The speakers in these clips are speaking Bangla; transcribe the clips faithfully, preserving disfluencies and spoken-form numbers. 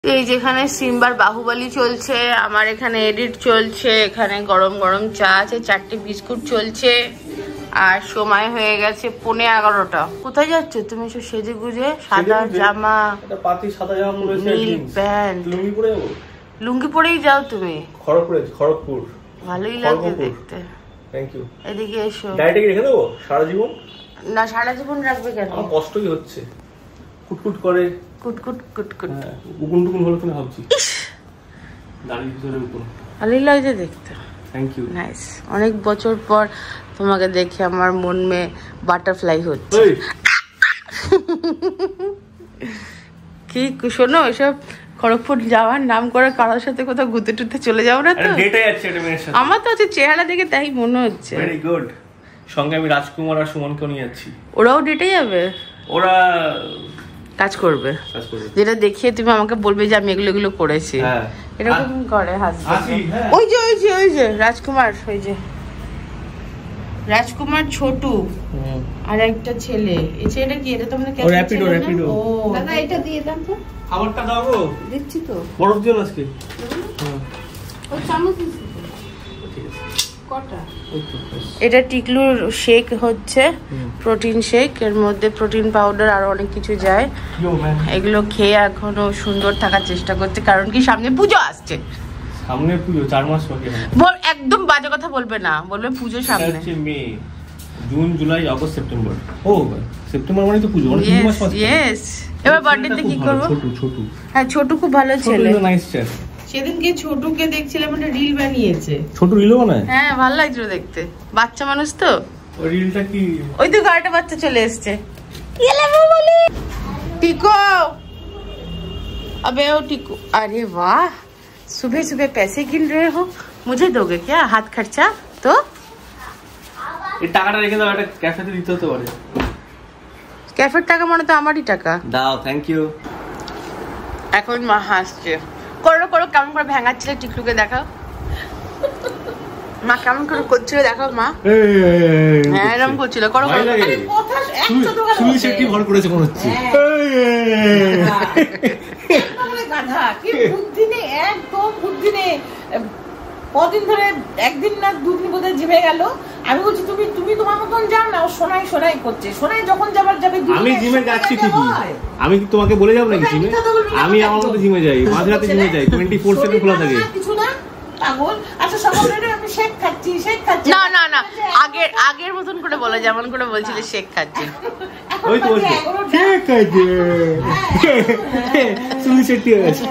এই যেখানে সিম্বার বাহুবলী চলছে, আমার এখানে এডিট চলছে, এখানে গরম গরম চা আছে, চারটে বিস্কুট চলছে, আর সময় হয়ে গেছে পৌনে এগারোটা। কোথায় যাচ্ছ তুমি? সব সেজে গুজে, সাদা জামা, নীল প্যান্ট, লুঙ্গি পরে যাবো। লুঙ্গি পরেই যাও তুমি? খড়গপুর। খড়গপুর ভালোই লাগছে দেখতে। Thank you. এদিকে এসো। ডায়েটে কি রেখে দেবো সারা জীবন? না, সারা জীবন রাখবে কেন? আমার কষ্টই হচ্ছে, কুটকুট করে, কুটকুট কুটকুট উকুন টুকুন হলো কিনা ভাবছি। দাড়ির ভিতরে উকুন ভালোই লাগছে দেখতে। Thank you. নাইস। অনেক বছর পর তোমাকে দেখে আমার মন মে বাটারফ্লাই হচ্ছে। কি শোনো, এসব খড়গপুর যাওয়ার নাম করে কারোর সাথে কোথাও ঘুরতে টুরতে চলে যাও না তো? আমার তো হচ্ছে চেহারা দেখে তাই মনে হচ্ছে। Very good. সঙ্গে আমি রাজকুমার আর সুমনকেও নিয়ে যাচ্ছি। ওরাও ডেটে যাবে? ওরা কাজ করবে, যেটা দেখিয়ে তুমি আমাকে বলবে যে আমি এগুলো এগুলো করেছি। এরকম করে হাসবেন্ড। ওই যে ওই যে ওই যে রাজকুমার, ওই যে রাজকুমার, ছোটু আর একটা ছেলে। এই ছেলেটা কি? এটা তোমরা কেন? র‍্যাপিডো র‍্যাপিডো। ও দাদা, এটা দিয়ে দাও তো। খাবারটা দাও গো। দিচ্ছি তো। বরফ দিও আজকে। হ্যাঁ ও চামচ দিছি। ঠিক আছে। কটা? এটা টিকলুর শেক হচ্ছে, প্রোটিন শেক। এর মধ্যে প্রোটিন পাউডার আর অনেক কিছু যায়। এগুলো খেয়ে এখনো সুন্দর থাকার চেষ্টা করছে, কারণ কি সামনে পুজো আসছে। সামনে পুজো চার মাস বাকি। একদম বাজে কথা বলবে না, বলবে পুজো সামনে। May, June, July, August, September. ও সেপ্টেম্বর মানে তো পুজো, মানে তিন মাস বাকি। ইয়েস। এবার বার্থডেতে কি করব? ছোট ছোট। হ্যাঁ, ছোট খুব ভালো ছেলে। Nice chat. সেদিনকে ছোটুকে দেখছিলাম, একটা রিল বানিয়েছে। ছোট রিলও বানায়? হ্যাঁ, ভালো লাগছিল দেখতে। বাচ্চা মানুষ তো। ওই রিলটা কি? ওই তো গাড়িটা বাচ্চা চলে এসেছে। গেলে বলি টিকো। अबे ओ टिकू, अरे वाह, सुबह सुबह पैसे गिन रहे हो, मुझे दोगे क्या हाथ खर्चा? तो এই টাকাটা রেখে দাও, এটা ক্যাফেতে দিতে হতে পারে। ক্যাফের টাকা মানে তো আমারই টাকা। দাও। Thank you. এখন মা হাসছে। করো করো, কেমন করে ভেঙাচ্ছিল টিকলুকে দেখাও। মা কেমন করে করছিল দেখাও মা। হ্যাঁ, এরকম করছিল। করো করো। তুমি সেটি ভর করেছে মনে হচ্ছে। গাধা, কি বুদ্ধি নেই, একদম বুদ্ধি নেই। কদিন ধরে, একদিন না দুদিন বোধহয় জিমে গেল। আমি বলছি তুমি তুমি তোমার মতন যাও না, ও সোনাই সোনাই করছে। সোনাই যখন যাবার যাবে। আমি জিমে যাচ্ছি ঠিকই, আমি কি তোমাকে বলে যাবো নাকি জিমে? আমি আমার মতো জিমে যাই, মাঝরাতে জিমে যাই, টোয়েন্টি ফোর সেভেন খোলা থাকে। কিছু না পাগল। আচ্ছা সকালে আমি শেক খাচ্ছি, শেক খাচ্ছি। না না না, আগের আগের মতন করে বলো, যেমন করে বলছিলে শেক খাচ্ছি। ওই তো বলছি শেক খাচ্ছি। সুমি শেট্টি আছে।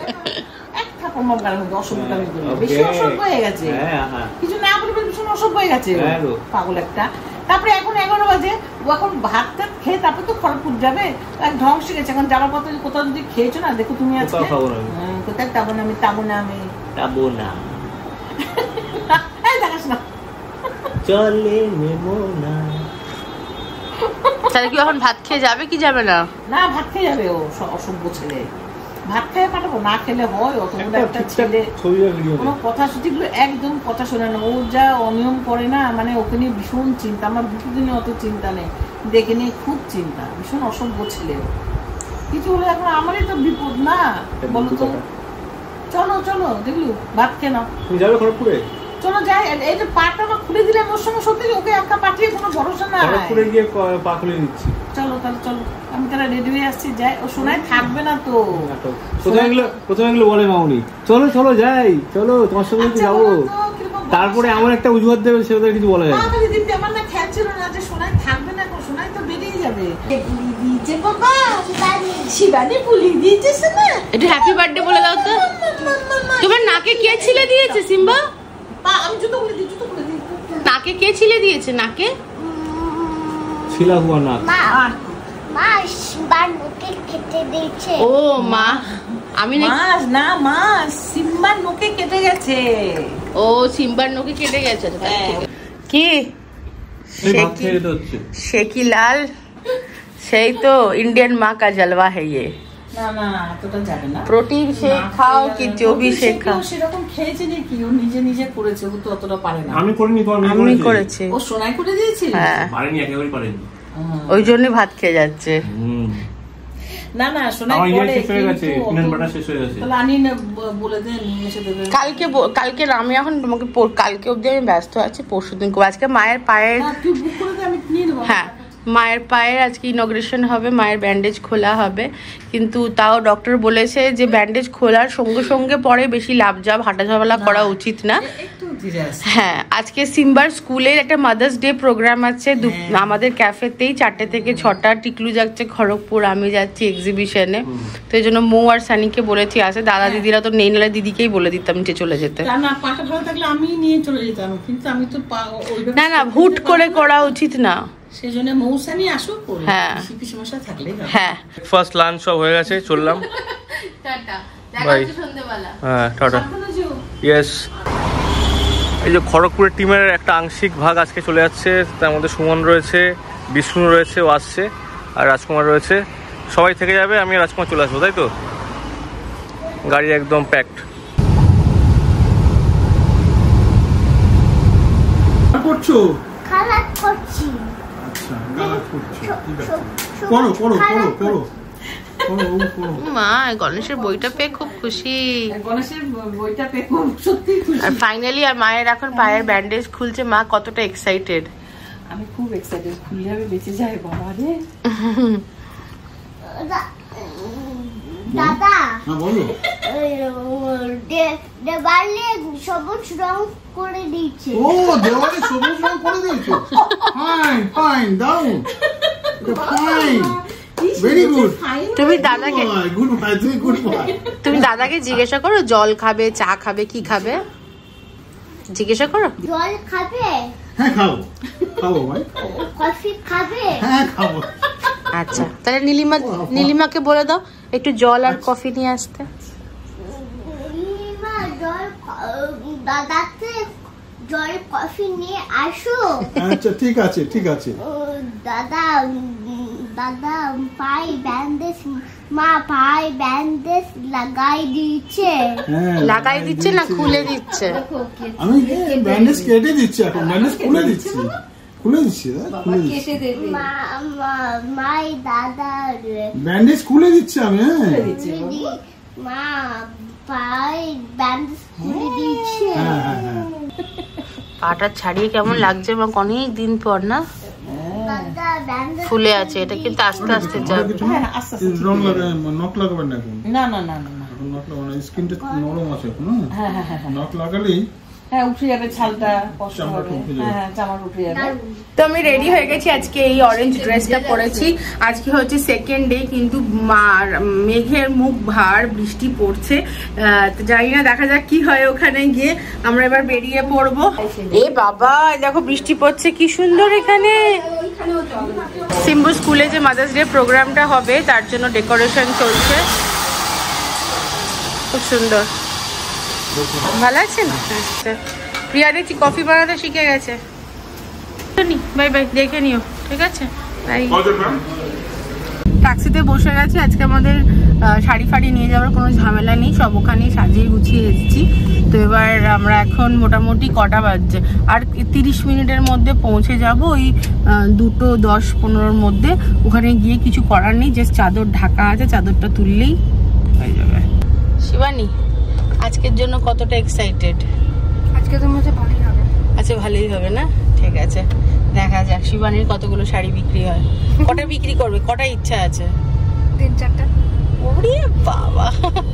পাগল একটা। তারপরে এখন এগারো বাজে, ও এখন ভাত টাত খেয়ে তারপরে তো খড়গপুর যাবে। এক ঢং শিখেছে। এখন যাওয়ার পথে কোথাও যদি খেয়েছো না, দেখো তুমি আজকে কোথায় তাবো না, আমি তাবো না, আমি তাবো না। দেখাস না, চলে নেবো না। তাহলে কি এখন ভাত খেয়ে যাবে কি যাবে না? না, ভাত খেয়ে যাবে। ও অসভ্য ছেলে, ভাত খেয়ে পাঠাবো। না খেলে হয়? অতগুলো একটা ছেলে কোনো কথা সুতিগুলো একদম কথা শোনে না। ও যা অনিয়ম করে না, মানে ওকে নিয়ে ভীষণ চিন্তা। আমার দুটো দিনে অত চিন্তা নেই, দেখে নিয়ে খুব চিন্তা। ভীষণ অসভ্য ছেলে। কিছু হলে এখন আমারই তো বিপদ না, বলো তো। চলো চলো দেখলু, ভাত খেয়ে নাও। তুমি যাবে খড়গপুরে? চলো যাই। এই যে পাটা আমার খুলে দিলে ওর সঙ্গে সত্যি ওকে একা পাঠিয়ে কোনো ভরসা না। খড়গপুরে গিয়ে পা খুলে দিচ্ছি। চলো তাহলে চলো, আমি তাহলে রেডি হয়ে আসছি। যাই, ও সোনাই থাকবে না তো। প্রথমে এগুলো প্রথমে এগুলো বলে মামুনি, চলো চলো যাই, চলো তোমার সঙ্গে যাবো। তারপরে আমার একটা অজুহাত দেবে, সেটা কিছু বলা যায় না। আমার না খেয়াল ছিল না যে সোনাই থাকবে না, সোনাই তো বেরিয়ে যাবে। শিবানী পুলি দিয়েছে না, একটু হ্যাপি বার্থডে বলে দাও তো। তোমার নাকে কে ছিলে দিয়েছে সিম্বা? আমি জুতো খুলে দিই, জুতো খুলে দিই। নাকে কে ছিলে দিয়েছে? নাকে ছিলা হুয়া না। মা মা সিম্বার নোকে কেটে দিয়েছে। ও মা, আমি না না মা সিম্বার নোকে কেটে গেছে। ও সিম্বার নোকে কেটে গেছে। কি শেকি লাল, সেই তো ইন্ডিয়ান মা কা জলवा है ये। না না, এতটা যাবে না। প্রোটিন শেক খাও কি জবি শেক খাও, সেরকম খেয়েছে নাকি? ও নিজে নিজে করেছে, ও তো অতটা পারে না। আমি করিনি, তো আমি করেছি। ও সোনাই করে দিয়েছি। হ্যাঁ, পারেনি, একেবারে পারেনি। ওই জন্যই ভাত খেয়ে যাচ্ছে। না না শোনা পরে শেষ হয়ে গেছে কিনেন বাটা শেষ হয়ে গেছে তাহলে আনি না বলে দেন নিয়ে এসে দেবেন কালকে কালকে আমি এখন তোমাকে কালকে অবধি আমি ব্যস্ত আছি পরশুদিন করব আজকে মায়ের পায়ের তুই বুক করে দে আমি নিয়ে নেব হ্যাঁ মায়ের পায়ের আজকে ইনগ্রেশন হবে মায়ের ব্যান্ডেজ খোলা হবে কিন্তু তাও ডক্টর বলেছে যে ব্যান্ডেজ খোলার সঙ্গে সঙ্গে পরে বেশি লাভজাব হাঁটাচলা করা উচিত না হ্যাঁ আজকে সিম্বার স্কুলের একটা মাদার্স ডে প্রোগ্রাম আছে আমাদের ক্যাফেতেই চারটে থেকে ছটা টিকলু যাচ্ছে খড়গপুর আমি যাচ্ছি এক্সিবিশনে তো এই জন্য মৌ আর সানিকে বলেছি আসে দাদা দিদিরা তো নেই নালে দিদিকেই বলে দিতাম যে চলে যেতে না না হুট করে করা উচিত না সেজন্য মৌসানি আসুক হ্যাঁ সমস্যা থাকলে হ্যাঁ ফার্স্ট লাঞ্চ সব হয়ে গেছে চললাম টাটা দেখা হচ্ছে সন্ধ্যাবেলা হ্যাঁ টাটা ইয়েস এই যে খড়গপুরের টিমের একটা আংশিক ভাগ আজকে চলে যাচ্ছে তার মধ্যে সুমন রয়েছে বিষ্ণু রয়েছে ও আসছে আর রাজকুমার রয়েছে সবাই থেকে যাবে আমি রাজকুমার চলে আসবো তাই তো গাড়ি একদম প্যাকড করছো খারাপ করছি আচ্ছা খারাপ করছো ঠিক আছে পড়ো পড়ো পড়ো পড়ো মা গণেশের বইটা পেয়ে খুব খুশি গণেশের বইটা পেয়ে খুব সত্যি খুশি আর ফাইনালি আর মায়ের এখন পায়ের ব্যান্ডেজ খুলছে মা কতটা এক্সাইটেড আমি খুব এক্সাইটেড খুললে আমি বেঁচে যাই বাবা রে দাদা হ্যাঁ বলো দেওয়ালে সবুজ রং করে দিয়েছে ও দেওয়ালে সবুজ রং করে দিয়েছে ফাইন ফাইন দাও ফাইন ভেরি গুড তুমি দাদাকে গুড বাই তুমি গুড বাই তুমি দাদাকে জিজ্ঞাসা করো জল খাবে চা খাবে কি খাবে জিজ্ঞাসা করো জল খাবে হ্যাঁ খাবো খাবো ভাই কফি খাবে হ্যাঁ খাবো আচ্ছা তাহলে নীলিমা নীলিমাকে বলে দাও একটু জল আর কফি নিয়ে আসতে নীলিমা জল দাদাকে জল কফি নিয়ে আসো আচ্ছা ঠিক আছে ঠিক আছে দাদা দাদা পাই ব্যান্ডেজ মা পাই ব্যান্ডেজ লাগাই দিচ্ছে লাগাই দিচ্ছে না খুলে দিচ্ছে আমি ব্যান্ডেজ কেটে দিচ্ছি এখন ব্যান্ডেজ খুলে দিচ্ছি খুলে দিচ্ছি খুলে দিচ্ছি মা মাই দাদা ব্যান্ডেজ খুলে দিচ্ছি আমি মা পাই ব্যান্ডেজ খুলে দিচ্ছে হ্যাঁ হ্যাঁ হ্যাঁ পাটা ছাড়িয়ে কেমন লাগছে মা অনেক দিন পর না ফুলে আছে এটা কিন্তু আস্তে আস্তে যাবে রং লাগাবে নখ লাগাবেন না এখন না না না না এখন নখ লাগাবেন না স্কিনটা নরম আছে এখন হ্যাঁ হ্যাঁ হ্যাঁ নখ লাগালেই হ্যাঁ উঠে যাবে ছালটা কষ্ট হবে হ্যাঁ চামড়া উঠে যাবে তো আমি রেডি হয়ে গেছি আজকে এই অরেঞ্জ ড্রেসটা পরেছি আজকে হচ্ছে সেকেন্ড ডে কিন্তু মেঘের মুখ ভার বৃষ্টি পড়ছে জানি না দেখা যাক কি হয় ওখানে গিয়ে আমরা এবার বেরিয়ে পড়বো এ বাবা দেখো বৃষ্টি পড়ছে কি সুন্দর এখানে সিম্বু স্কুলে যে মাদার্স ডে প্রোগ্রামটা হবে তার জন্য ডেকোরেশন চলছে খুব সুন্দর ভালো আছেন আচ্ছা প্রিয়া দেখছি কফি বানাতে শিখে গেছে বাই বাই দেখে নিও ঠিক আছে বাই ট্যাক্সিতে বসে গেছি আজকে আমাদের শাড়ি ফাড়ি নিয়ে যাওয়ার কোনো ঝামেলা নেই সব ওখানেই সাজিয়ে গুছিয়ে এসেছি তো এবার আমরা এখন মোটামুটি কটা বাজছে আর তিরিশ মিনিটের মধ্যে পৌঁছে যাব ওই দুটো দশ পনেরোর মধ্যে ওখানে গিয়ে কিছু করার নেই জাস্ট চাদর ঢাকা আছে চাদরটা তুললেই হয়ে যাবে শিবানী আজকের জন্য কতটা এক্সাইটেড আজকে তো মনে ভালোই হবে আচ্ছা ভালোই হবে না ঠিক আছে দেখা যাক শিবানীর কতগুলো শাড়ি বিক্রি হয় কটা বিক্রি করবে কটা ইচ্ছা আছে তিন চারটা ওরে বাবা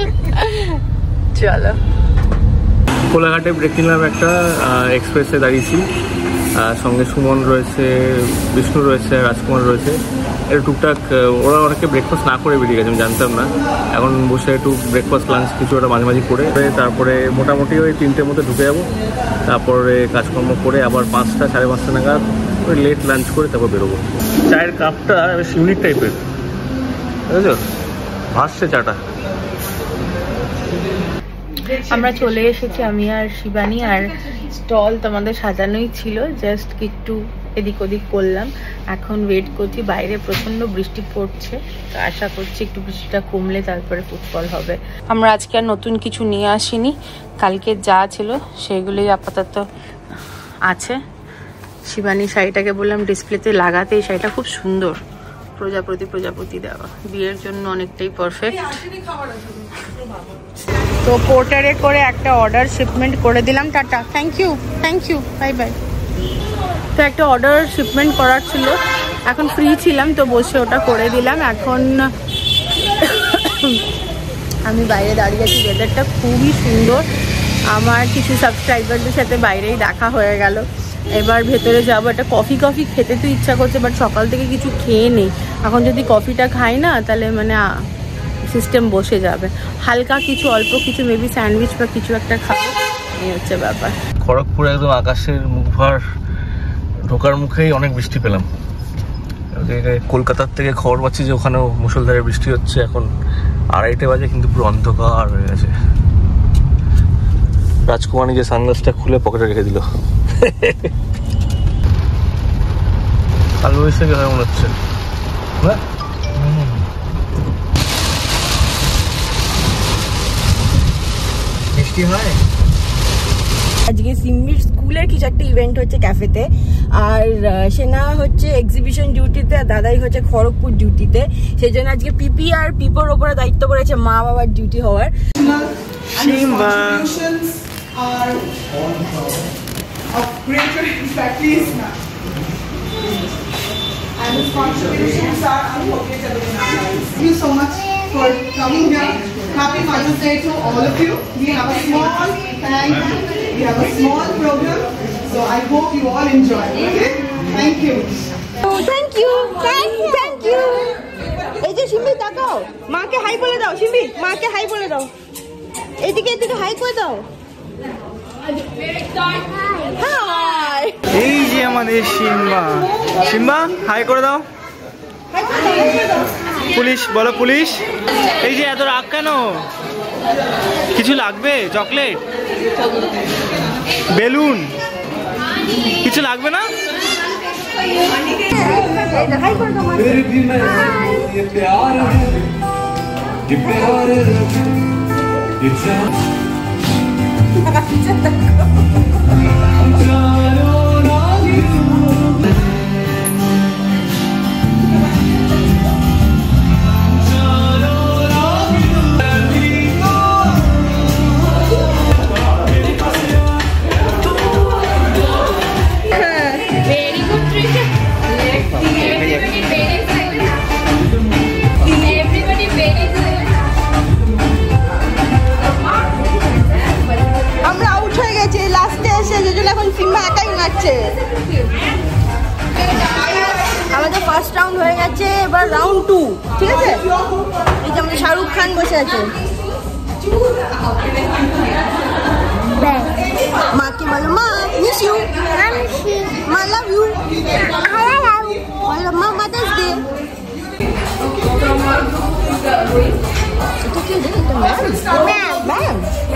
চলো কোলাঘাটে ব্রেক নিলাম একটা এক্সপ্রেসে দাঁড়িয়েছি সঙ্গে সুমন রয়েছে বিষ্ণু রয়েছে রাজকুমার রয়েছে একটু টুকটাক ওরা অনেকে ব্রেকফাস্ট না করে বেরিয়ে গেছে আমি জানতাম না এখন বসে একটু ব্রেকফাস্ট লাঞ্চ কিছু ওটা মাঝে মাঝে করে তারপরে মোটামুটি ওই তিনটের মধ্যে ঢুকে যাবো তারপরে কাজকর্ম করে আবার পাঁচটা সাড়ে পাঁচটা নাগাদ ওই লেট লাঞ্চ করে তারপর বেরোবো চায়ের কাপটা বেশ ইউনিক টাইপের বুঝেছো ভাসছে চাটা আমরা চলে এসেছি আমি আর শিবানী আর স্টল তোমাদের সাজানোই ছিল জাস্ট একটু এদিক ওদিক করলাম এখন ওয়েট করছি বাইরে প্রচন্ড বৃষ্টি পড়ছে তো আশা করছি একটু বৃষ্টিটা কমলে তারপরে ফুটবল হবে আমরা আজকে আর নতুন কিছু নিয়ে আসিনি কালকে যা ছিল সেগুলোই আপাতত আছে শিবানী শাড়িটাকে বললাম ডিসপ্লেতে লাগাতে এই শাড়িটা খুব সুন্দর প্রজাপতি প্রজাপতি দেওয়া, বিয়ের জন্য অনেকটাই পারফেক্ট। তো পোর্টারে করে একটা অর্ডার শিপমেন্ট করে দিলাম। Tata, thank you thank you bye bye. তো একটা অর্ডার শিপমেন্ট করার ছিল, এখন ফ্রি ছিলাম তো বসে ওটা করে দিলাম। এখন আমি বাইরে দাঁড়িয়ে আছি, ওয়েদারটা খুবই সুন্দর। আমার কিছু সাবস্ক্রাইবারদের সাথে বাইরেই দেখা হয়ে গেল। এবার ভেতরে যাবো, একটা কফি কফি খেতে তো ইচ্ছা করছে, বাট সকাল থেকে কিছু খেয়ে নেই। এখন যদি কফিটা খাই না তাহলে মানে সিস্টেম বসে যাবে। হালকা কিছু অল্প কিছু মেবি স্যান্ডউইচ বা কিছু একটা খাবো, এই হচ্ছে ব্যাপার। খড়গপুরে একদম আকাশের মুখভার, ঢোকার মুখেই অনেক বৃষ্টি পেলাম। কলকাতার থেকে খবর পাচ্ছি যে ওখানেও মুষলধারে বৃষ্টি হচ্ছে। এখন আড়াইটে বাজে, কিন্তু পুরো অন্ধকার হয়ে গেছে। রাজকুমার নিজের সানগ্লাসটা খুলে পকেটে রেখে দিল। কাল বৈশাখী হয় মনে হচ্ছে। বৃষ্টি হয় আজকে সিম্বির স্কুলের কিছু একটা ইভেন্ট হচ্ছে ক্যাফেতে, আর সেনা হচ্ছে এক্সিবিশন ডিউটিতে, আর দাদাই হচ্ছে খড়গপুর ডিউটিতে। সেই জন্য আজকে পিপি আর পিপোর ওপরে দায়িত্ব পড়েছে মা বাবার ডিউটি হওয়ার। And his contributions are unforgettable in our lives. Thank you so much for coming here. Happy Mother's Day to all of you. We have a small thank we have a small program, so I hope you all enjoy. Okay? Thank you. Oh, thank you. Thank you. Thank you. এই যে সিম্বি তাকাও, মাকে হাই বলে দাও। সিম্বি মাকে হাই বলে দাও। এদিকে এদিকে হাই করে দাও। হাই। এই যে আমাদের সিম্বা, সিম্বা হাই করে দাও। পুলিশ বলো, পুলিশ। এই যে এত রাগ কেন? কিছু লাগবে? চকলেট, বেলুন, কিছু লাগবে না? আমাদের ফার্স্ট রাউন্ড হয়ে গেছে, এবার রাউন্ড টু। ঠিক আছে, এই যে আমাদের শাহরুখ খান বসে আছে। মাকে বলো, মা মিস ইউ, মা লাভ ইউ, বলো মা মাদার্স ডে। এটা কি রে? এটা ম্যাম ম্যাম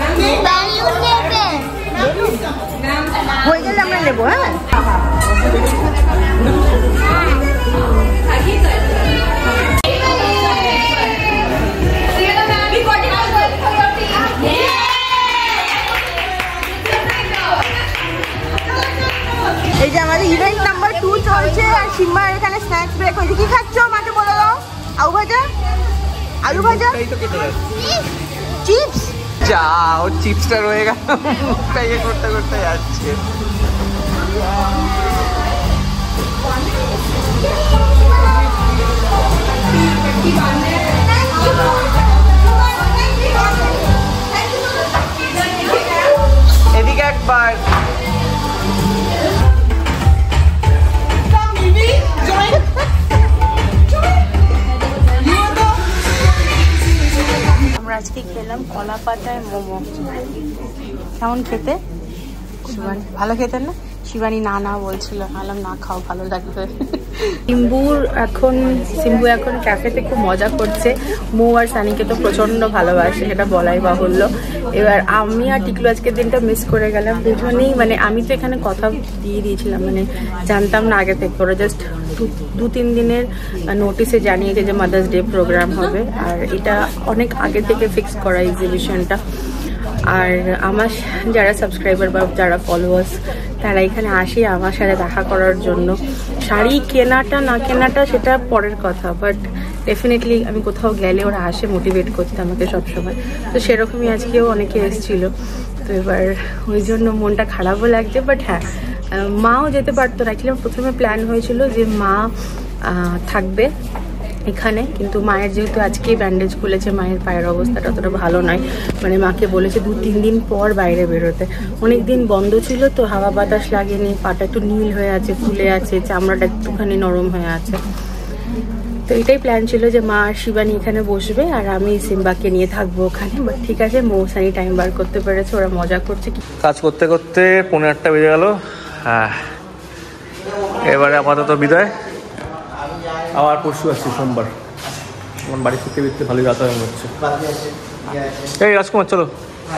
হয়ে গেলে আমরা নেবো। হ্যাঁ, এই যে আমাদের ইভেন্ট নাম্বার টু চলছে, আর সিম্বার এখানে স্ন্যাক্স ব্রেক হয়েছে। কি খাচ্ছ মাকে বলে দাও। আলু ভাজা, আলু ভাজা, চিপস। যাও, চিপসটা রয়ে গেল, মুখটা ইয়ে করতে করতে যাচ্ছে। এদিকে একবার আমরা আজকে খেলাম কলা পাতায় মোমো। কেমন খেতে? শিবানী ভালো খেতেন না? শিবানী না না বলছিল, আলাম না খাও, ভালো লাগবে। সিম্বুর এখন সিম্বু এখন ক্যাফেতে খুব মজা করছে। মৌ আর সানিকে তো প্রচন্ড ভালোবাসে, সেটা বলাই বাহুল্য। এবার আমি আর টিকলু আজকের দিনটা মিস করে গেলাম দুজনেই। মানে আমি তো এখানে কথা দিয়ে দিয়েছিলাম, মানে জানতাম না আগে থেকে। ওরা জাস্ট দু তিন দিনের নোটিসে জানিয়েছে যে মাদার্স ডে প্রোগ্রাম হবে, আর এটা অনেক আগে থেকে ফিক্স করা এক্সিবিশনটা। আর আমার যারা সাবস্ক্রাইবার বা যারা ফলোয়ার্স, তারা এখানে আসে আমার সাথে দেখা করার জন্য। শাড়ি কেনাটা না কেনাটা সেটা পরের কথা, বাট ডেফিনেটলি আমি কোথাও গেলে ওরা আসে মোটিভেট করতে আমাকে সবসময়। তো সেরকমই আজকেও অনেকে এসেছিল, তো এবার ওই জন্য মনটা খারাপও লাগছে। বাট হ্যাঁ, মাও যেতে পারতো না। অ্যাকচুয়ালি প্রথমে প্ল্যান হয়েছিল যে মা থাকবে এখানে, কিন্তু মায়ের যেহেতু আজকেই ব্যান্ডেজ খুলেছে, মায়ের পায়ের অবস্থাটা অতটা ভালো নয়, মানে মাকে বলেছে দু তিন দিন পর বাইরে বেরোতে। অনেক দিন বন্ধ ছিল তো, হাওয়া বাতাস লাগেনি, পাটা একটু নীল হয়ে আছে, ফুলে আছে, চামড়াটা একটুখানি নরম হয়ে আছে। তো এটাই প্ল্যান ছিল যে মা আর শিবানী এখানে বসবে আর আমি সিম্বাকে নিয়ে থাকবো ওখানে। বাট ঠিক আছে, মৌসানি টাইম বার করতে পেরেছে, ওরা মজা করছে। কাজ করতে করতে পৌনে আটটা বেজে গেল। হ্যাঁ, এবারে আপাতত বিদায়। আবার পরশু আসছি সোমবার। আমার বাড়ি ফিরতে ফিরতে ভালোই রাত হয়ে হচ্ছে। এই রাজকুমার চলো।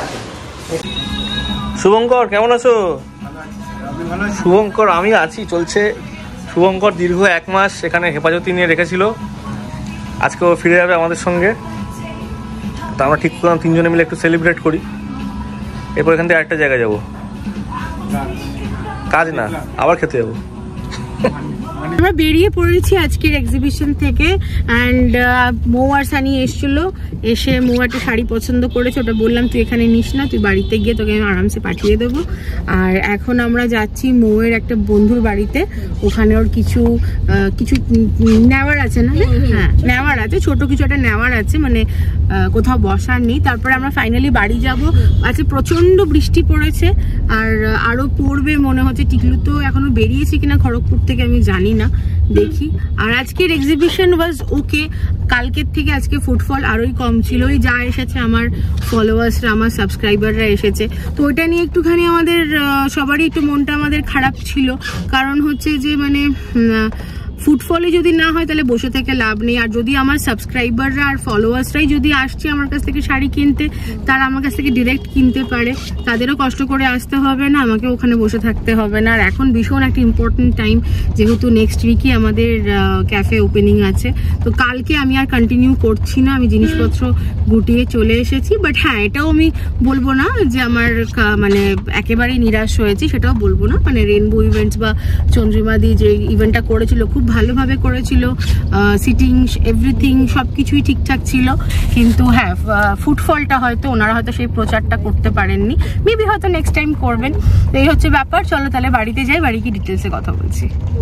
শুভঙ্কর কেমন আছো? শুভঙ্কর আমি আছি, চলছে। শুভঙ্কর দীর্ঘ এক মাস এখানে হেফাজতি নিয়ে রেখেছিল, আজকে ও ফিরে যাবে আমাদের সঙ্গে। তো আমরা ঠিক করলাম তিনজনে মিলে একটু সেলিব্রেট করি। এরপর এখান থেকে আরেকটা জায়গায় যাবো, কাজ না আবার খেতে যাবো। আমরা বেরিয়ে পড়েছি আজকের এক্সিবিশন থেকে। অ্যান্ড মৌ আর সানি এসেছিল, এসে মৌ একটা শাড়ি পছন্দ করেছে, ওটা বললাম তুই এখানে নিস না, তুই বাড়িতে গিয়ে তোকে আমি আরামসে পাঠিয়ে দেবো। আর এখন আমরা যাচ্ছি মৌয়ের একটা বন্ধুর বাড়িতে, ওখানে ওর কিছু কিছু নেওয়ার আছে না? হ্যাঁ, নেওয়ার আছে, ছোট কিছু একটা নেওয়ার আছে, মানে কোথাও বসার নেই। তারপরে আমরা ফাইনালি বাড়ি যাব। আজকে প্রচণ্ড বৃষ্টি পড়েছে আর আরও পড়বে মনে হচ্ছে। টিকলু তো এখনো বেরিয়েছে কিনা খড়গপুর থেকে আমি জানি না, দেখি। আর আজকের এক্সিবিশন ওয়াজ ওকে, কালকের থেকে আজকে ফুটফল আরোই কম ছিল। ওই যা এসেছে আমার ফলোয়ার্সরা, আমার সাবস্ক্রাইবাররা এসেছে, তো ওইটা নিয়ে একটুখানি আমাদের সবারই একটু মনটা আমাদের খারাপ ছিল। কারণ হচ্ছে যে মানে ফুটফলে যদি না হয় তাহলে বসে থেকে লাভ নেই। আর যদি আমার সাবস্ক্রাইবাররা আর ফলোয়ার্সরাই যদি আসছে আমার কাছ থেকে শাড়ি কিনতে, তারা আমার কাছ থেকে ডিরেক্ট কিনতে পারে, তাদেরও কষ্ট করে আসতে হবে না, আমাকে ওখানে বসে থাকতে হবে না। আর এখন ভীষণ একটা ইম্পর্টেন্ট টাইম, যেহেতু নেক্সট উইকই আমাদের ক্যাফে ওপেনিং আছে। তো কালকে আমি আর কন্টিনিউ করছি না, আমি জিনিসপত্র গুটিয়ে চলে এসেছি। বাট হ্যাঁ, এটাও আমি বলবো না যে আমার মানে একেবারেই নিরাশ হয়েছি, সেটাও বলবো না। মানে রেনবো ইভেন্টস বা চন্দ্রিমাদি যে ইভেন্টটা করেছিল খুব ভালোভাবে করেছিল, সিটিং এভরিথিং সব কিছুই ঠিকঠাক ছিল। কিন্তু হ্যাঁ, ফুটফলটা হয়তো ওনারা হয়তো সেই প্রচারটা করতে পারেননি, মেবি হয়তো নেক্সট টাইম করবেন। তো এই হচ্ছে ব্যাপার। চলো তাহলে বাড়িতে যাই, বাড়ি কি ডিটেলসে কথা বলছি।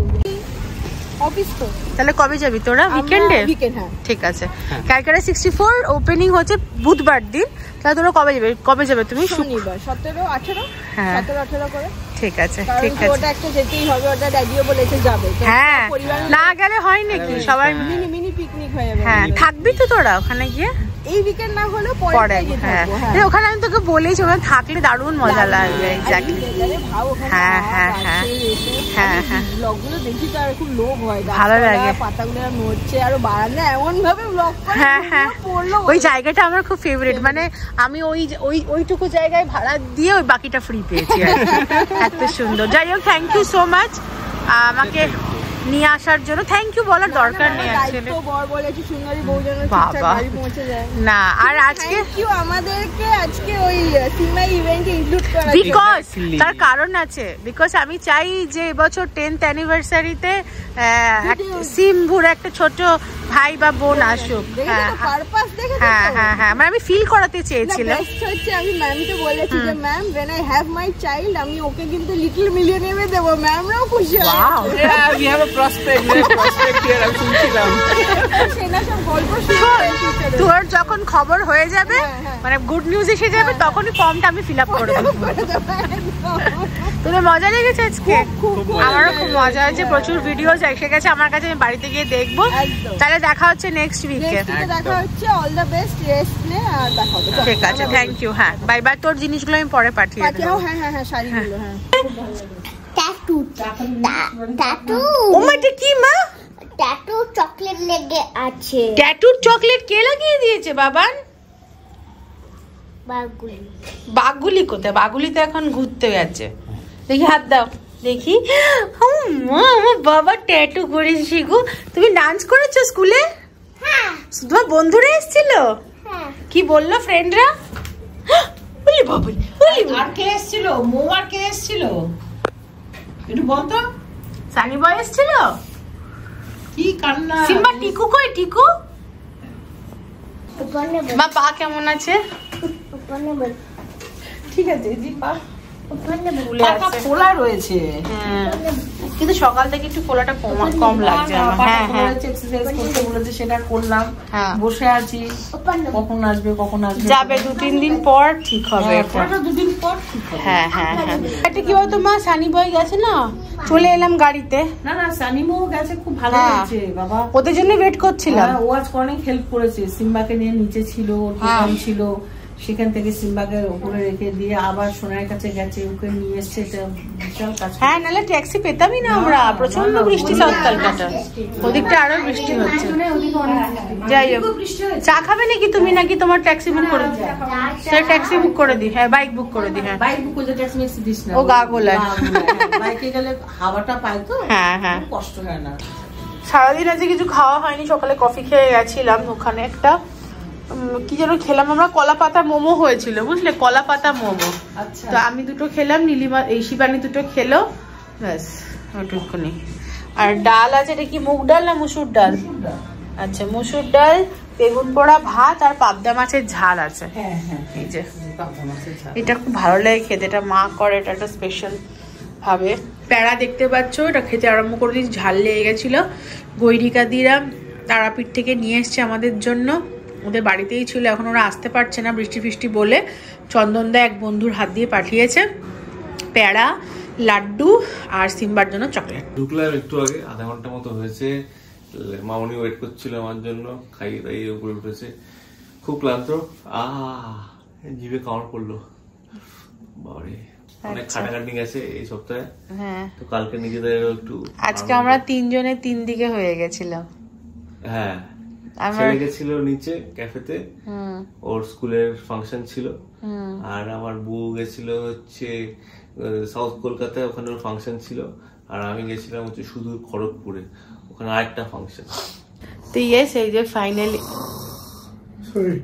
অফিস তো তাহলে কবে যাবি তোরা? উইকেন্ডে? হ্যাঁ ঠিক আছে। ক্যালকাটা সিক্সটি ফোর ওপেনিং হচ্ছে বুধবার দিন, তাহলে তোরা কবে যাবে? কবে যাবে তুমি? শনিবার সতেরো আঠেরো হ্যাঁ সতেরো আঠেরো করে। ঠিক আছে, ঠিক আছে। ওটা একটা যেতেই হবে, ওটা ড্যাডিও বলেছে যাবে। হ্যাঁ, না গেলে হয় নাকি? সবাই মিনি মিনি পিকনিক হয়ে যাবে। হ্যাঁ, থাকবি তো তোরা ওখানে গিয়ে? এই উইকেন্ড না হলেও পরে। হ্যাঁ, ওখানে আমি তোকে বলেছি, ওখানে থাকলে দারুণ মজা লাগবে। এক্স্যাক্টলি। হ্যাঁ হ্যাঁ হ্যাঁ হ্যাঁ হ্যাঁ, ব্লগগুলো দেখি তো আর খুব লোভ হয়, ভালো লাগে। পাতাগুলো নড়ছে আর বারান্দা এমন ভাবে ব্লগ করে। হ্যাঁ হ্যাঁ, ওই জায়গাটা আমার খুব ফেভারিট। মানে আমি ওই ওই ওইটুকু জায়গায় ভাড়া দিয়ে ওই বাকিটা ফ্রি পেয়েছি আর এত সুন্দর। যাই হোক, থ্যাংক ইউ সো মাচ আমাকে নিয়ে আসার জন্য। থ্যাংক ইউ বলার দরকার নেই আসলে। বাবা না, আর আজকে আমাদেরকে আজকে ওই সিনেমা ইভেন্টে ইনক্লুড করা, বিকজ তার কারণ আছে। বিকজ আমি চাই যে এবছর টেন্থ অ্যানিভার্সারিতে সিম্বুর একটা ছোট ভাই বা বোন আসুক। হ্যাঁ হ্যাঁ হ্যাঁ হ্যাঁ, মানে আমি ফিল করাতে চেয়েছিলাম। আমি ম্যামকে বলেছি যে ma'am, when I have my child আমি ওকে কিন্তু লিটল মিলিয়নিয়ারে দেব। ম্যামরাও খুশি হয়। we have a prospect prospect here আমি শুনছিলাম। সেটা সব গল্প শুনে তোর যখন খবর হয়ে যাবে, মানে গুড নিউজ এসে যাবে, তখনই ফর্মটা আমি ফিল আপ করে দেবো। তোদের মজা লেগেছে আজকে? আমারও খুব মজা হয়েছে, প্রচুর ভিডিও এসে গেছে আমার কাছে, আমি বাড়িতে গিয়ে দেখবো। তাহলে দেখা হচ্ছে নেক্সট উইকে। দেখা হচ্ছে, অল দ্য বেস্ট, রেস্ট নে, আর দেখা হবে। ঠিক আছে, থ্যাংক ইউ। হ্যাঁ, বাই বাই। তোর জিনিসগুলো আমি পরে পাঠিয়ে দেবো। হ্যাঁ হ্যাঁ হ্যাঁ, শাড়িগুলো। হ্যাঁ, ট্যাটু ট্যাটু ও মা, এটা কি মা? ট্যাটু চকলেট লেগে আছে। ট্যাটুর চকলেট কে লাগিয়ে দিয়েছে বাবান? বাগুলি। বাগুলি কোথায়? বাগুলি তো এখন ঘুরতে গেছে। দেখি, হাত দাও দেখি। আমার বাবা ট্যাটু করেছে শিখু। তুমি ডান্স করেছো স্কুলে? হ্যাঁ। তোমার বন্ধুরা এসেছিল? হ্যাঁ। কি বললো ফ্রেন্ডরা? বলি বাবা, আর কে এসেছিল? মৌ আর কে এসেছিল একটু বলতো। সানি বয় এসেছিল কি কান্না সিম্বা টিকু কই টিকু মা পা কেমন আছে ঠিক আছে জি পা ফোলা রয়েছে কিন্তু সকাল থেকে একটু ফোলাটা কম লাগছে হ্যাঁ হ্যাঁ এক্সারসাইজ করতে বলেছে সেটা করলাম বসে আছি কখন আসবে কখন আসবে যাবে দু তিন দিন পর ঠিক হবে এটা দুদিন পর ঠিক হবে হ্যাঁ হ্যাঁ হ্যাঁ এটা কি বলতো মা সানি বয় গেছে না চলে এলাম গাড়িতে না না সানিমো গেছে খুব ভালো হয়েছে বাবা ওদের জন্য ওয়েট করছিলাম ও আজ অনেক হেল্প করেছে সিম্বাকে নিয়ে নিচে ছিল ওর প্রোগ্রাম ছিল সেখান থেকে সিম্বাকে উপরে রেখে দিয়ে আবার সোনার কাছে গেছে ওকে নিয়ে এসছে এটা বিশাল কাজ হ্যাঁ নাহলে ট্যাক্সি পেতামই না আমরা প্রচন্ড বৃষ্টি সাউথকালকাটা ওদিকটা আরো বৃষ্টি হচ্ছে যাই হোক চা খাবে নাকি তুমি নাকি তোমার ট্যাক্সি বুক করে দিই ট্যাক্সি বুক করে দিই হ্যাঁ বাইক বুক করে দিই হ্যাঁ বাইক বুক করে ট্যাক্সি মিক্স দিস না ও গা গোলায় বাইকে গেলে হাওয়াটা পায় তো হ্যাঁ হ্যাঁ কষ্ট হয় না সারাদিন আজকে কিছু খাওয়া হয়নি সকালে কফি খেয়ে গেছিলাম ওখানে একটা কি যেন খেলাম আমরা কলা পাতা মোমো হয়েছিল বুঝলে কলা পাতা মোমো তো আমি দুটো খেলাম নীলিমা এই শিবানী দুটো খেলো ব্যাস ওটুকুনি আর ডাল আছে এটা কি মুগ ডাল না মুসুর ডাল আচ্ছা মুসুর ডাল বেগুন পোড়া ভাত আর পাবদা মাছের ঝাল আছে এই যে এটা খুব ভালো লাগে খেতে এটা মা করে এটা একটা স্পেশাল ভাবে প্যাড়া দেখতে পাচ্ছ এটা খেতে আরম্ভ করে দিয়েছি ঝাল লেগে গেছিলো গৈরিকা দিরা তারাপীঠ থেকে নিয়ে এসছে আমাদের জন্য ওদের বাড়িতেই ছিল এখন ওরা আসতে পারছে না বৃষ্টি ফৃষ্টি বলে চন্দনদা এক বন্ধুর হাত দিয়ে পাঠিয়েছে প্যাড়া লাড্ডু আর সিম্বার জন্য চকলেট ঢুকলাম একটু আগে আধা ঘন্টা মতো হয়েছে মামনি ওয়েট করছিল আমার জন্য খাইয়ে দাইয়ে উপরে উঠেছে খুব ক্লান্ত আহ জিভে কামড় পড়লো বাবারে অনেক খাটাখাটনি গেছে এই সপ্তাহে হ্যাঁ তো কালকে নিজেদের একটু আজকে আমরা তিনজনে তিন দিকে হয়ে গেছিলাম হ্যাঁ ছেলে গেছিল নিচে ক্যাফেতে ওর স্কুলের ফাংশন ছিল আর আমার বউ গেছিল হচ্ছে সাউথ কলকাতায় ওখানে ওর ফাংশন ছিল আর আমি গেছিলাম হচ্ছে শুধু খড়গপুরে ওখানে আরেকটা ফাংশন তো ইয়েস এই যে ফাইনালি সরি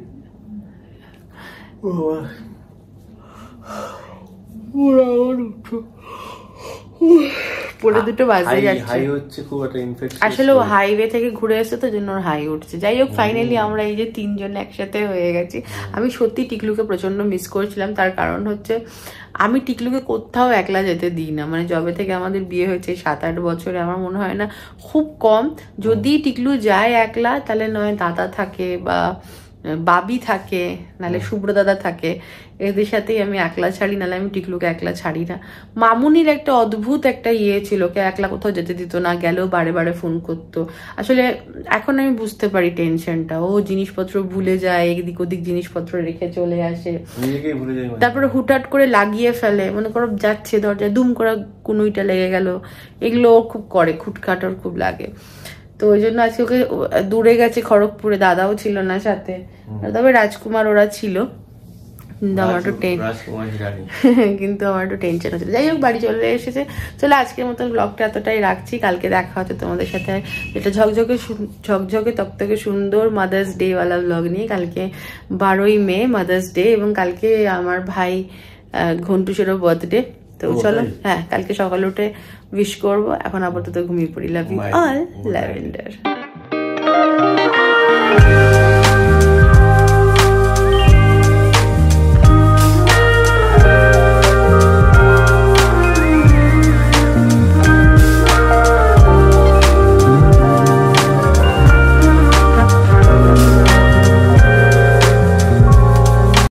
পরে দুটো বাজে যাচ্ছে হাই হচ্ছে খুব একটা ইনফেকশন আসলে ও হাইওয়ে থেকে ঘুরে এসে তো জন্য ওর হাই উঠছে যাই হোক ফাইনালি আমরা এই যে তিনজন একসাথে হয়ে গেছি আমি সত্যি টিকলুকে প্রচন্ড মিস করেছিলাম তার কারণ হচ্ছে আমি টিকলুকে কোথাও একলা যেতে দিই না মানে যবে থেকে আমাদের বিয়ে হয়েছে সাত আট বছরে আমার মনে হয় না খুব কম যদি টিকলু যায় একলা তাহলে নয় দাদা থাকে বা বাবি থাকে নালে শুভ্র দাদা থাকে এদের সাথেই আমি একলা ছাড়ি নালে আমি টিকলুকে একলা ছাড়ি না মামুনির একটা অদ্ভুত একটা ইয়ে ছিল ওকে একলা কোথাও যেতে দিত না গেলেও বারে বারে ফোন করতো আসলে এখন আমি বুঝতে পারি টেনশনটা ও জিনিসপত্র ভুলে যায় এদিক ওদিক জিনিসপত্র রেখে চলে আসে তারপরে হুটহাট করে লাগিয়ে ফেলে মনে করো যাচ্ছে দরজায় দুম করে কুনুইটা লেগে গেল এগুলো ও খুব করে খুটখাট ওর খুব লাগে তো ওই জন্য আজকে ওকে দূরে গেছে খড়গপুরে দাদাও ছিল না সাথে তবে রাজকুমার ওরা ছিল কিন্তু আমার একটু কিন্তু আমার একটু টেনশন হচ্ছিল যাই হোক বাড়ি চলে এসেছে চলো আজকের মতন ব্লগটা এতটাই রাখছি কালকে দেখা হচ্ছে তোমাদের সাথে যেটা ঝকঝকে ঝকঝকে তকতকে সুন্দর মাদার্স ডে ওয়ালা ব্লগ নিয়ে কালকে বারোই মে মাদার্স ডে এবং কালকে আমার ভাই ঘন্টুসেরও বার্থডে তো চলো হ্যাঁ কালকে সকালে উঠে উইশ করবো এখন আপাতত ঘুমিয়ে পড়ি লাভ ইউ অল ল্যাভেন্ডার